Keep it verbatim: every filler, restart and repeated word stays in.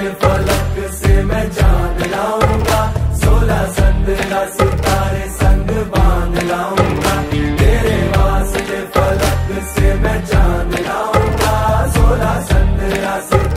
फलक से मैं जान लाऊंगा, सोलह संद्रा सितारे संग बांध लाऊंगा, तेरे वास्ते फलक से मैं